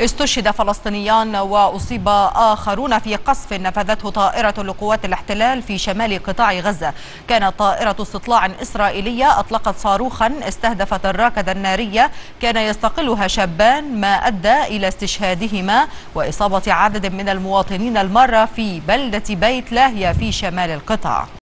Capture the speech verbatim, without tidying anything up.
استشهد فلسطينيان وأصيب آخرون في قصف نفذته طائرة لقوات الاحتلال في شمال قطاع غزة. كانت طائرة استطلاع إسرائيلية أطلقت صاروخا استهدفت الراكدة النارية كان يستقلها شابان، ما أدى إلى استشهادهما وإصابة عدد من المواطنين المارة في بلدة بيت لاهيا في شمال القطاع.